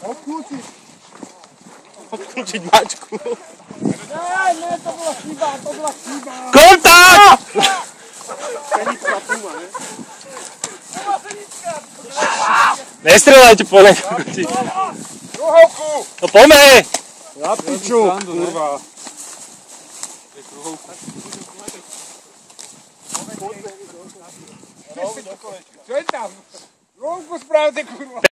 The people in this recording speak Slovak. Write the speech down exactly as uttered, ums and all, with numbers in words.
Odkľúčiť. Odkľúčiť mačku. Ne, ne, to bola chyba, to bola chyba. Kontakt! Fenická puma, ne? Nestrelajte po nej, kokoti. Kruhovku! No poďme! Na piču, kurva. Čo je tam? Kruhovku spravte, kurva.